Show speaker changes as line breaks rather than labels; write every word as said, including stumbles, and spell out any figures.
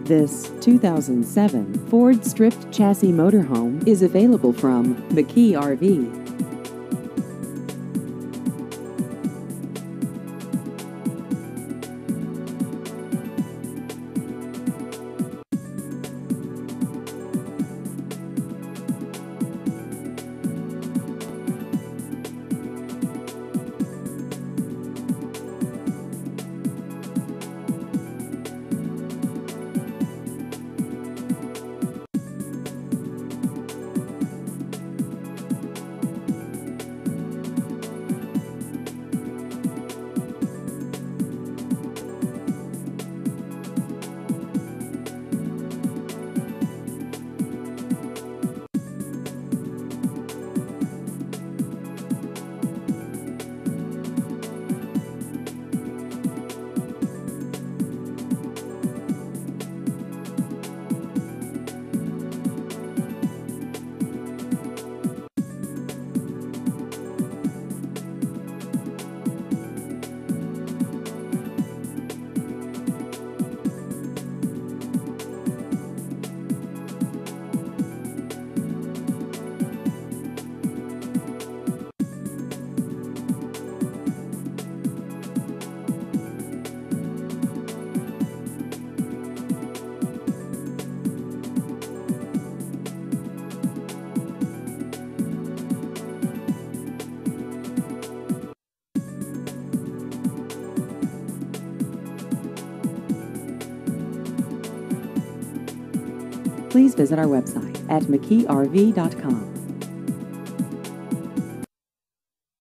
This two thousand seven Ford Stripped Chassis motorhome is available from McKee R V. Please visit our website at mckee r v dot com.